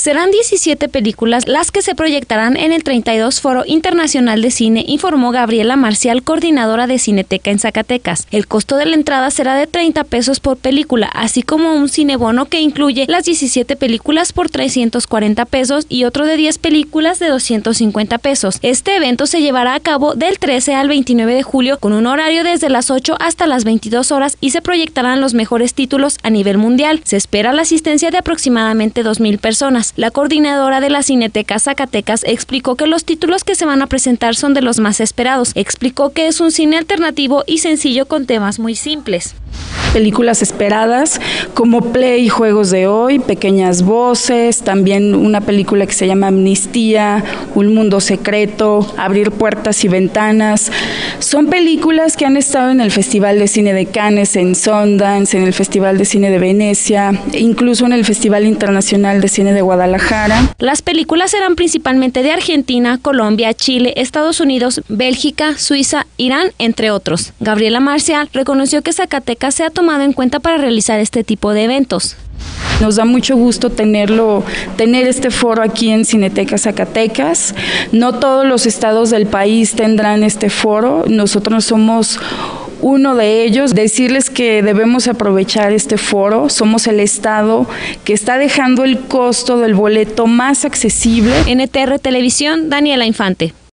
Serán 17 películas las que se proyectarán en el 32 Foro Internacional de Cine, informó Gabriela Marcial, coordinadora de Cineteca en Zacatecas. El costo de la entrada será de 30 pesos por película, así como un cinebono que incluye las 17 películas por 340 pesos y otro de 10 películas de 250 pesos. Este evento se llevará a cabo del 13 al 29 de julio con un horario desde las 8 hasta las 22 horas y se proyectarán los mejores títulos a nivel mundial. Se espera la asistencia de aproximadamente 2,000 personas. La coordinadora de la Cineteca Zacatecas explicó que los títulos que se van a presentar son de los más esperados. Explicó que es un cine alternativo y sencillo con temas muy simples. Películas esperadas como Play, Juegos de Hoy, Pequeñas Voces, también una película que se llama Amnistía, Un Mundo Secreto, Abrir Puertas y Ventanas. Son películas que han estado en el Festival de Cine de Cannes, en Sundance, en el Festival de Cine de Venecia, incluso en el Festival Internacional de Cine de Guadalajara. Las películas serán principalmente de Argentina, Colombia, Chile, Estados Unidos, Bélgica, Suiza, Irán, entre otros. Gabriela Marcial reconoció que Zacatecas se ha tomado en cuenta para realizar este tipo de eventos. Nos da mucho gusto tener este foro aquí en Cineteca Zacatecas. No todos los estados del país tendrán este foro. Nosotros somos uno de ellos. Decirles que debemos aprovechar este foro. Somos el estado que está dejando el costo del boleto más accesible. NTR Televisión, Daniela Infante.